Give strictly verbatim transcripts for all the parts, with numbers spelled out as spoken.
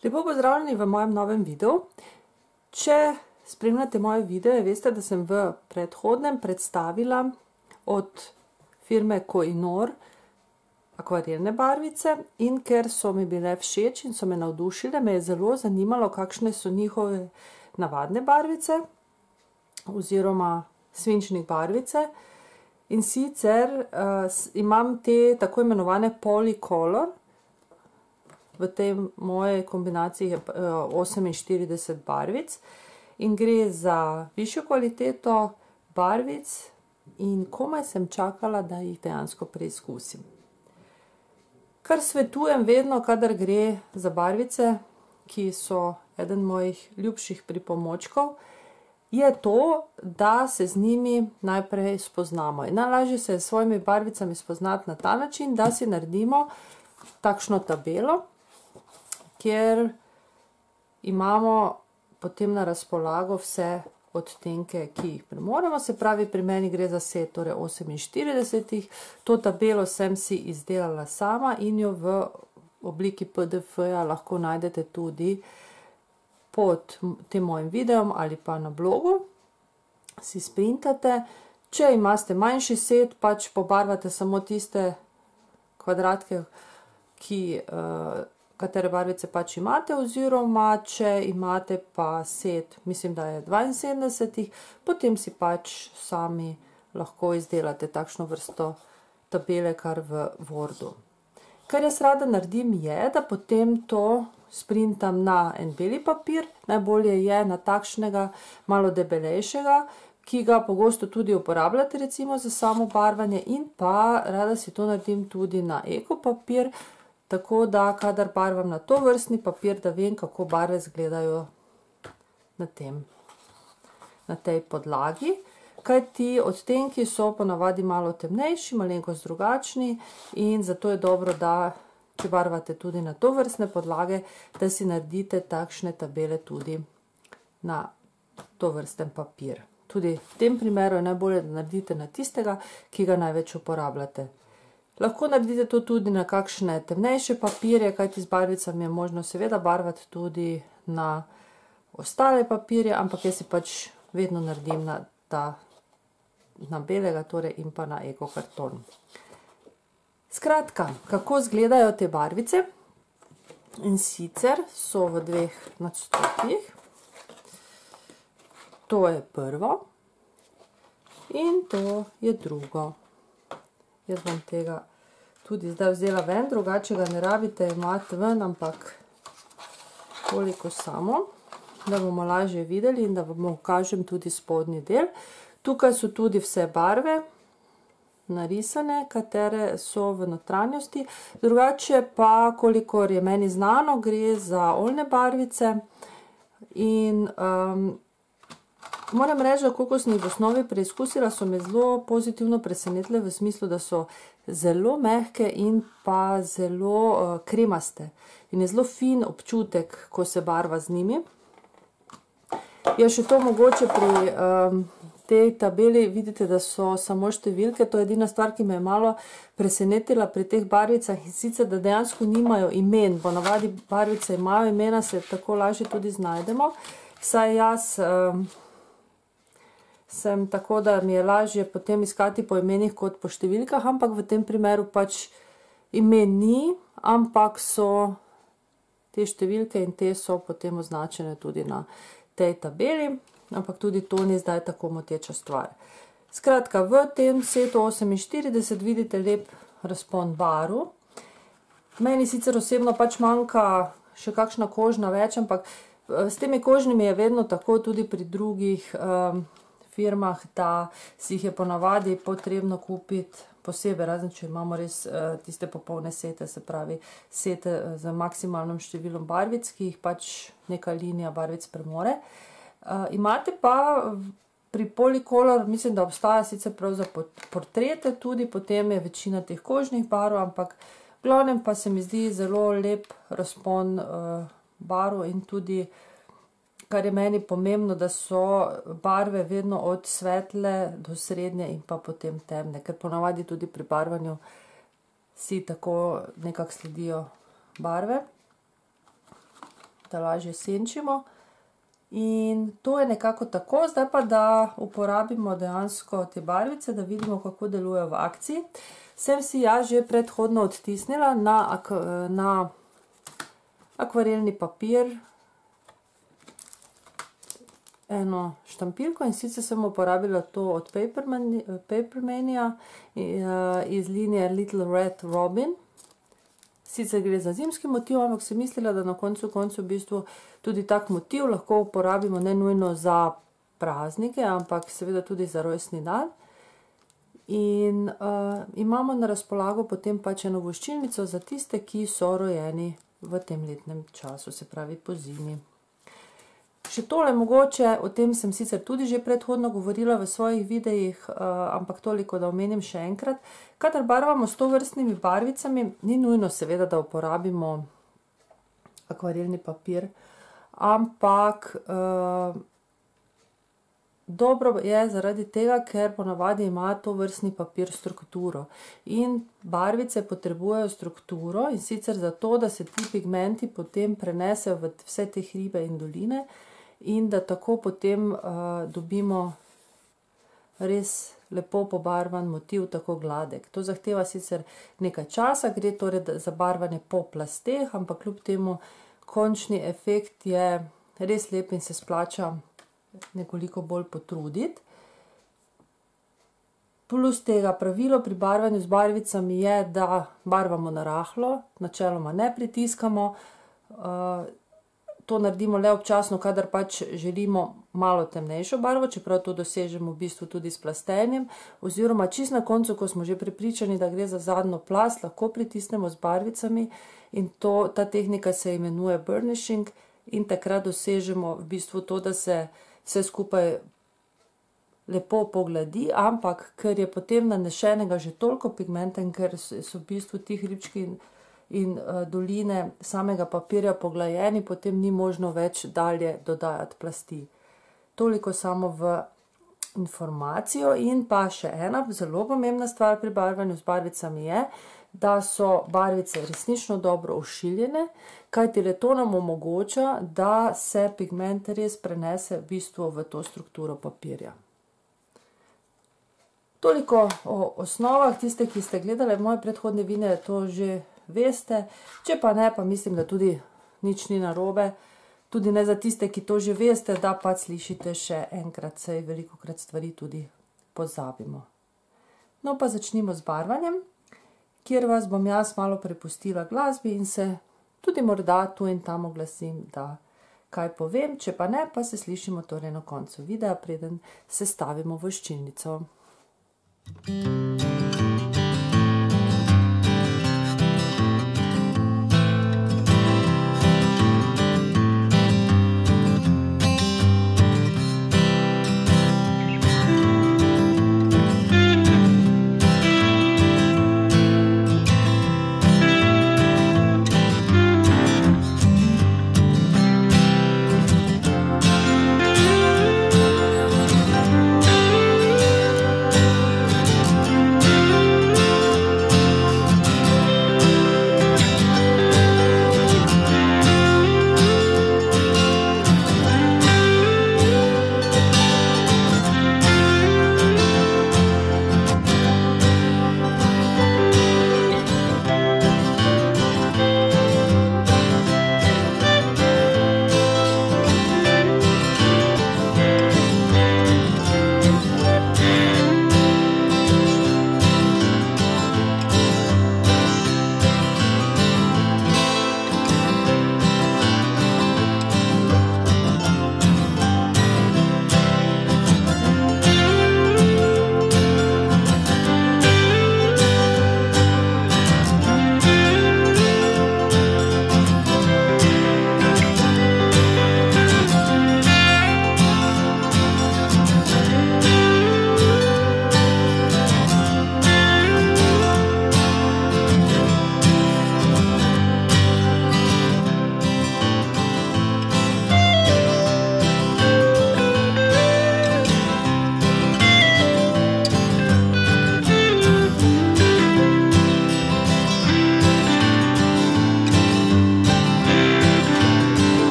Lepo pozdravljeni v mojem novem videu. Če spremljate moje videe, veste, da sem v predhodnem predstavila od firme Koh-i-Noor akvarelne barvice in ker so mi bile všeč in so me navdušile, me je zelo zanimalo, kakšne so njihove navadne barvice oziroma svinčnik barvice. In sicer uh, imam te tako imenovane Polycolor. V tej moje kombinaciji je oseminštirideset barvic in gre za višjo kvaliteto barvic in komaj sem čakala, da jih dejansko preizkusim. Kar svetujem vedno, kadar gre za barvice, ki so eden mojih ljubših pripomočkov, je to, da se z njimi najprej spoznamo. In najlažje se s svojimi barvicami spoznati na ta način, da si naredimo takšno tabelo, kjer imamo potem na razpolago vse odtenke, ki jih premoremo. Se pravi, pri meni gre za set torej oseminštiridesetih. To tabelo sem si izdelala sama in jo v obliki P D F-ja lahko najdete tudi pod tem mojim videom ali pa na blogu. Si sprintate. Če imate manjši set, pač pobarvate samo tiste kvadratke, ki uh, katere barvice pač imate, oziroma če imate pa set, mislim, da je dvainsedemdesetih, potem si pač sami lahko izdelate takšno vrsto tabele kar v Wordu. Kar jaz rada naredim je, da potem to sprintam na en beli papir, najbolje je na takšnega malo debelejšega, ki ga pogosto tudi uporabljate recimo za samo barvanje, in pa rada si to naredim tudi na eko papir, tako da, kadar barvam na to vrstni papir, da vem, kako barve izgledajo na tem, na tej podlagi. Kaj ti odtenki so ponavadi malo temnejši, malenkost drugačni in zato je dobro, da če barvate tudi na to vrstne podlage, da si naredite takšne tabele tudi na to vrsten papir. Tudi v tem primeru je najbolje, da naredite na tistega, ki ga največ uporabljate. Lahko naredite to tudi na kakšne temnejše papirje, kajti z barvicami je možno seveda barvati tudi na ostale papirje, ampak jaz si pač vedno naredim na, ta, na belega torej in pa na eko karton. Skratka, kako izgledajo te barvice? In sicer so v dveh nadstropjih. To je prvo in to je drugo. Jaz bom tega tudi zdaj vzela ven, drugače ga ne rabite imati ven, ampak toliko samo, da bomo lažje videli in da vam pokažem tudi spodnji del. Tukaj so tudi vse barve narisane, katere so v notranjosti. Drugače pa, kolikor je meni znano, gre za oljne barvice in um, moram reči, da koliko sem jih v osnovi preizkusila, so me zelo pozitivno presenetile v smislu, da so zelo mehke in pa zelo uh, kremaste. In je zelo fin občutek, ko se barva z njimi. Je še to mogoče pri um, tej tabeli, vidite, da so samo številke. To je edina stvar, ki me je malo presenetila pri teh barvicah, in sicer, da dejansko nimajo imen. Ponavadi barvice imajo imena, se tako lažje tudi znajdemo. Vsaj jaz um, sem tako, da mi je lažje potem iskati po imenih kot po številkah, ampak v tem primeru pač imen ni, ampak so te številke in te so potem označene tudi na tej tabeli, ampak tudi to ni zdaj tako moteča stvar. Skratka, v tem setu oseminštirideset vidite lep razpon barv. Meni sicer osebno pač manjka še kakšna kožna več, ampak s temi kožnimi je vedno tako tudi pri drugih um, firmah, da si jih je ponavadi potrebno kupiti posebej, razen če imamo res uh, tiste popolne sete, se pravi sete z maksimalnim številom barvic, ki jih pač neka linija barvic premore. Uh, imate pa pri Polycolor, mislim, da obstaja sicer prav za portrete tudi, potem je večina teh kožnih barv, ampak v glavnem pa se mi zdi zelo lep razpon uh, barv in tudi kar je meni pomembno, da so barve vedno od svetle do srednje in pa potem temne, ker ponavadi tudi pri barvanju si tako nekako sledijo barve. da lažje senčimo. In to je nekako tako, zdaj pa da uporabimo dejansko te barvice, da vidimo, kako delujejo v akciji. Sem si jaz že predhodno odtisnila na, ak na akvarelni papir eno štampilko in sicer sem uporabila to od Papermania iz linije Little Red Robin. Sicer gre za zimski motiv, ampak sem mislila, da na koncu koncu v bistvu tudi tak motiv lahko uporabimo ne nujno za praznike, ampak seveda tudi za rojstni dan. In uh, imamo na razpolago potem pač eno voščilnico za tiste, ki so rojeni v tem letnem času, se pravi po zimi. Še tole mogoče, o tem sem sicer tudi že predhodno govorila v svojih videih, uh, ampak toliko, da omenim še enkrat. Kadar barvamo s tovrstnimi barvicami, ni nujno seveda, da uporabimo akvarelni papir, ampak uh, dobro je zaradi tega, ker ponavadi ima tovrstni papir strukturo. In barvice potrebujejo strukturo in sicer zato, da se ti pigmenti potem prenesejo v vse te hribe in doline, in da tako potem uh, dobimo res lepo pobarvan motiv, tako gladek. To zahteva sicer nekaj časa, gre torej za barvanje po plasteh, ampak kljub temu končni efekt je res lep in se splača nekoliko bolj potruditi. Plus tega pravilo pri barvanju z barvicami je, da barvamo na rahlo, načeloma ne pritiskamo. Uh, To naredimo le občasno, kadar pač želimo malo temnejšo barvo, čeprav to dosežemo v bistvu tudi s plastenjem, oziroma čisto na koncu, ko smo že prepričani, da gre za zadnjo plast, lahko pritisnemo z barvicami in to, ta tehnika se imenuje burnishing in takrat dosežemo v bistvu to, da se vse skupaj lepo pogladi, ampak ker je potem nanešenega že toliko pigmenta in ker so v bistvu ti hribčki in in uh, doline samega papirja poglajeni, potem ni možno več dalje dodajati plasti. Toliko samo v informacijo. In pa še ena zelo pomembna stvar pri barvanju z barvicami je, da so barvice resnično dobro ošiljene, kajti le to nam omogoča, da se pigment res prenese v bistvu v to strukturo papirja. Toliko o osnovah. Tiste, ki ste gledali moje predhodne videe, to že veste, če pa ne, pa mislim, da tudi nič ni narobe, tudi ne za tiste, ki to že veste, da pa slišite še enkrat, saj velikokrat stvari tudi pozabimo. No pa začnimo z barvanjem, kjer vas bom jaz malo prepustila glasbi in se tudi morda tu in tam oglasim, da kaj povem, če pa ne, pa se slišimo torej na koncu videa, preden sestavimo voščilnico.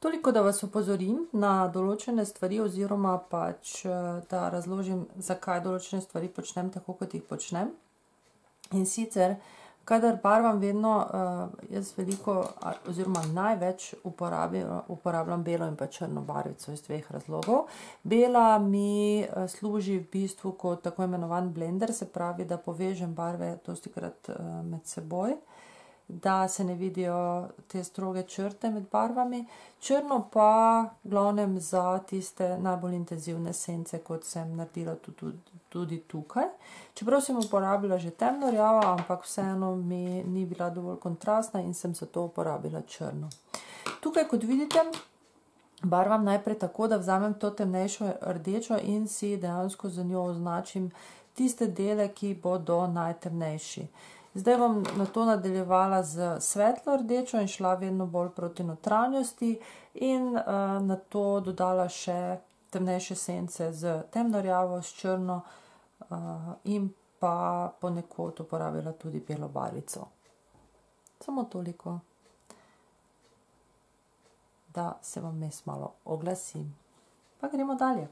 Toliko, da vas opozorim na določene stvari oziroma pač, da razložim, zakaj določene stvari počnem tako, kot jih počnem. In sicer, kadar barvam vedno, jaz veliko oziroma največ uporabljam belo in pa črno barvico iz dveh razlogov. Bela mi služi v bistvu kot tako imenovan blender, se pravi, da povežem barve dostikrat med seboj, da se ne vidijo te stroge črte med barvami. Črno pa v glavnem za tiste najbolj intenzivne sence, kot sem naredila tudi, tudi tukaj. Čeprav sem uporabila že temno rjavo, ampak vseeno mi ni bila dovolj kontrastna in sem zato uporabila črno. Tukaj, kot vidite, barvam najprej tako, da vzamem to temnejšo rdečo in si dejansko z njo označim tiste dele, ki bodo najtemnejši. Zdaj bom na to nadaljevala z svetlo rdečo in šla vedno bolj proti notranjosti in uh, na to dodala še temnejše sence z temno rjavo, s črno uh, in pa ponekod uporabila tudi belo barvico. Samo toliko, da se vam vmes malo oglasim. Pa gremo dalje.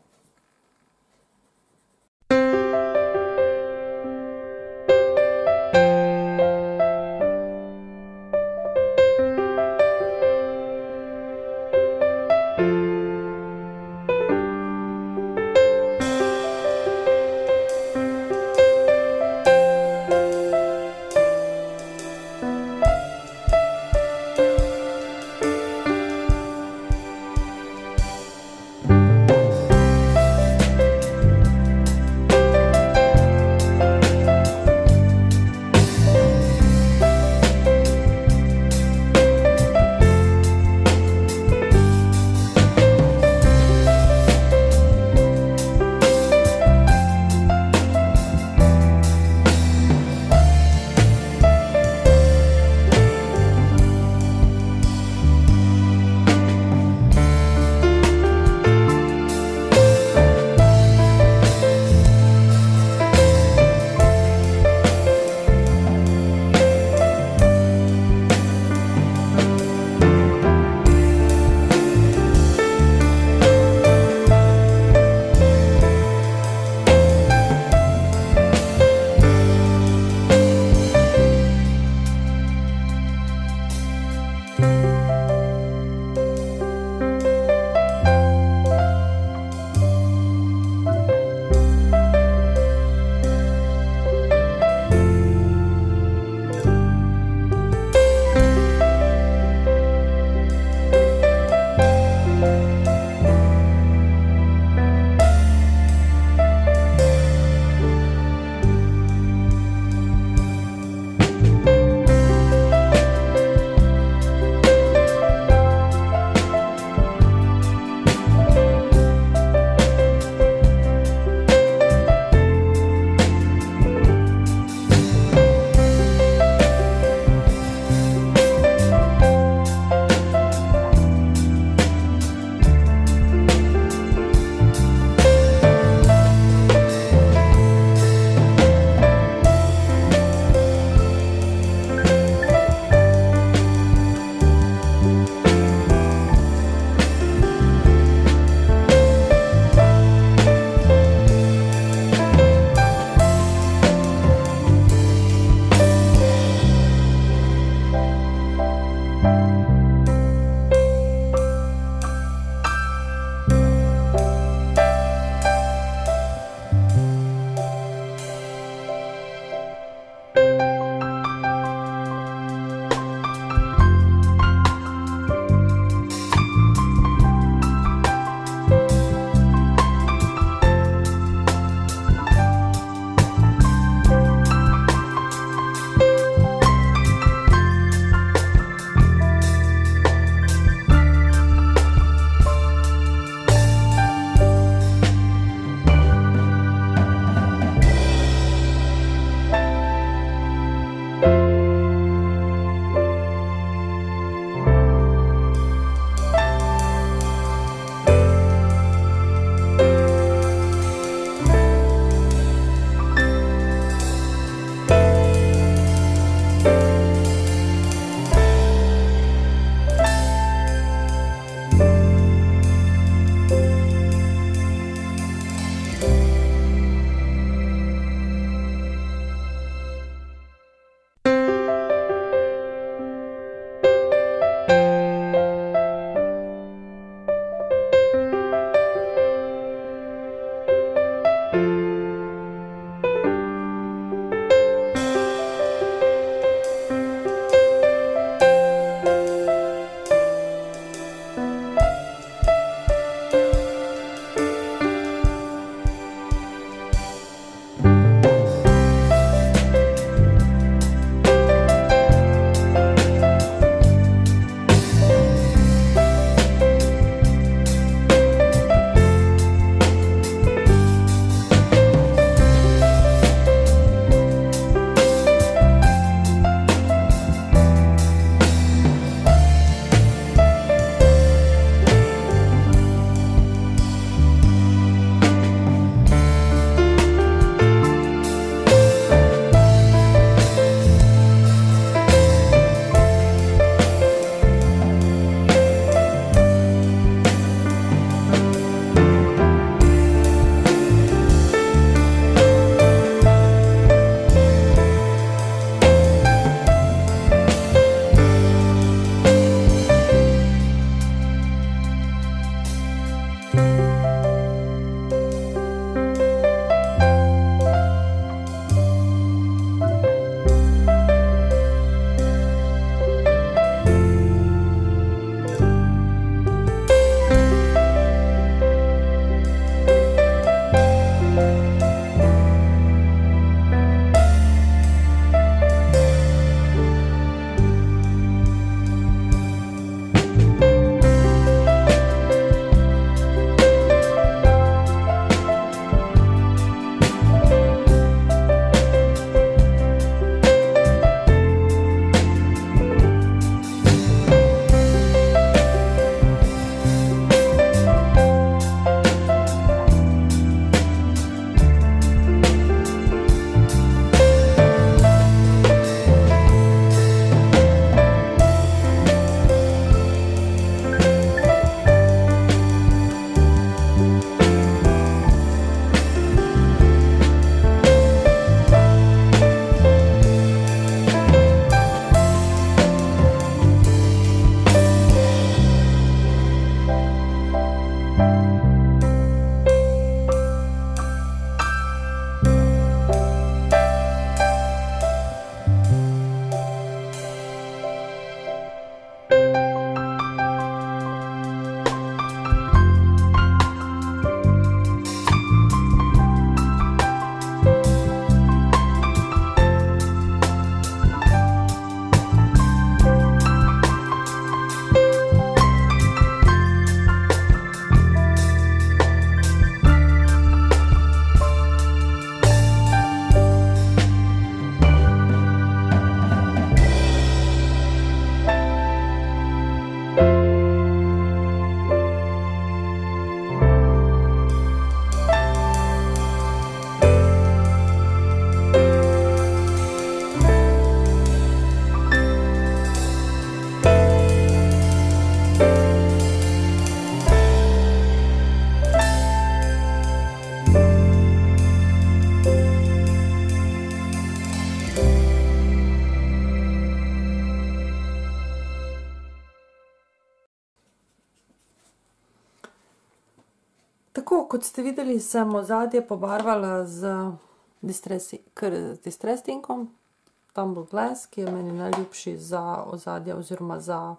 Tako, kot ste videli, sem ozadje pobarvala z Distress inkom Tumble Glass, ki je meni najljubši za ozadje oziroma za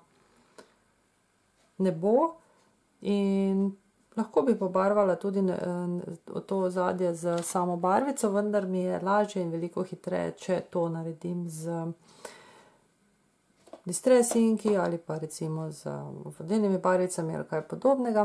nebo. In lahko bi pobarvala tudi to ozadje z samo barvico, vendar mi je lažje in veliko hitreje, če to naredim z Distress inki ali pa recimo z vodilnimi barvicami ali kaj podobnega.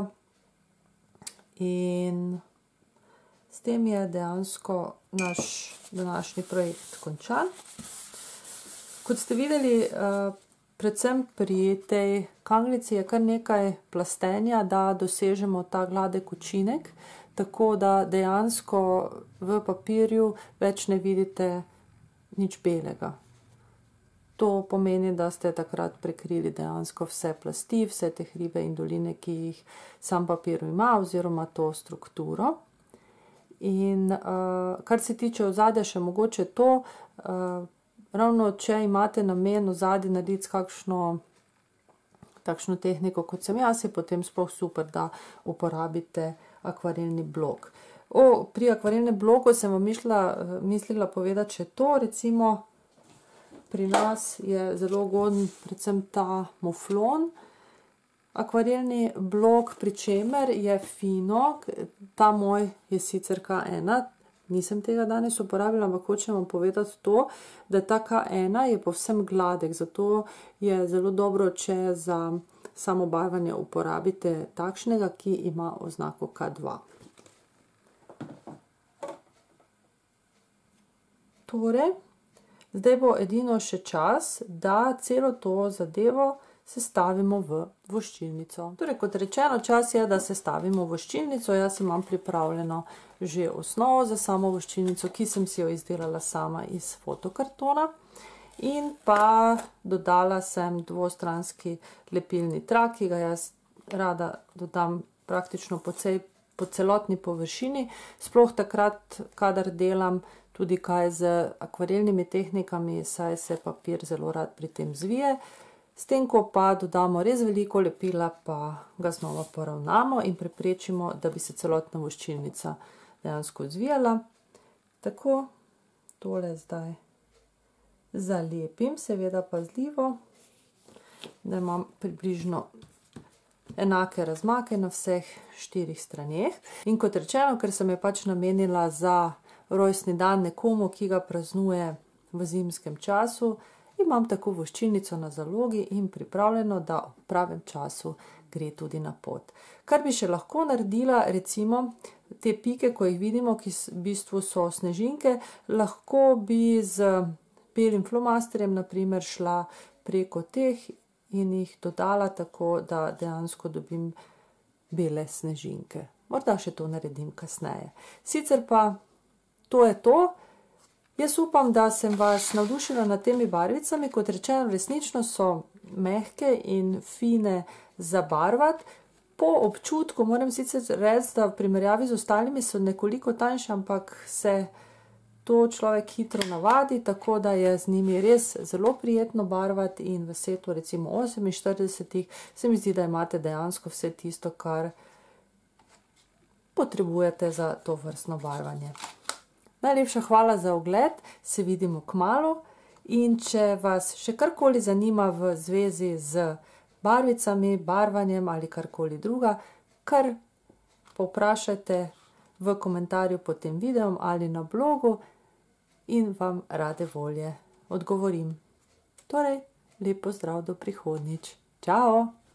In s tem je dejansko naš današnji projekt končan. Kot ste videli, predvsem pri tej kanglici je kar nekaj plastenja, da dosežemo ta gladek učinek, tako da dejansko v papirju več ne vidite nič belega. To pomeni, da ste takrat prekrili dejansko vse plasti, vse te hribe in doline, ki jih sam papir ima, oziroma to strukturo. In uh, kar se tiče ozadja, še mogoče to, uh, ravno če imate namen ozadje narediti s kakšno takšno tehniko, kot sem jaz, je potem sploh super, da uporabite akvarelni blok. O, pri akvarelnem bloku sem vam mislila, mislila povedati še to, recimo pri nas je zelo ugoden predvsem ta muflon, akvarelni blok, pri čemer je fino, ta moj je sicer K ena, nisem tega danes uporabila, ampak hočem vam povedati to, da ta K ena je povsem gladek, zato je zelo dobro, če za samo barvanje uporabite takšnega, ki ima oznako K dva. Torej, zdaj bo edino še čas, da celo to zadevo sestavimo v voščilnico. Torej, kot rečeno, čas je, da sestavimo voščilnico. Jaz imam pripravljeno že osnovo za samo voščilnico, ki sem si jo izdelala sama iz fotokartona. In pa dodala sem dvostranski lepilni trak, ki ga jaz rada dodam praktično po, cej, po celotni površini. Sploh takrat, kadar delam tudi kaj z akvarelnimi tehnikami, saj se papir zelo rad pri tem zvije. S tem, ko pa dodamo res veliko lepila, pa ga znova poravnamo in preprečimo, da bi se celotna voščilnica dejansko zvijala. Tako, tole zdaj zalepim, seveda pazljivo, da imam približno enake razmake na vseh štirih straneh. In kot rečeno, ker sem je pač namenila za rojstni dan nekomu, ki ga praznuje v zimskem času, imam tako voščilnico na zalogi in pripravljeno, da v pravem času gre tudi na pot. Kar bi še lahko naredila, recimo te pike, ko jih vidimo, ki v bistvu so snežinke, lahko bi z belim flomasterjem na primer šla preko teh in jih dodala tako, da dejansko dobim bele snežinke. Morda še to naredim kasneje. Sicer pa to je to. Jaz upam, da sem vas navdušila nad temi barvicami. Kot rečeno, resnično so mehke in fine za barvati. Po občutku moram sicer reči, da v primerjavi z ostalimi so nekoliko tanjše, ampak se to človek hitro navadi, tako da je z njimi res zelo prijetno barvati in v setu recimo oseminštiridesetih se mi zdi, da imate dejansko vse tisto, kar potrebujete za to vrstno barvanje. Najlepša hvala za ogled, se vidimo kmalu in če vas še karkoli zanima v zvezi z barvicami, barvanjem ali karkoli druga, kar povprašajte v komentarju pod tem videom ali na blogu in vam rade volje odgovorim. Torej, lep pozdrav do prihodnjič. Čao!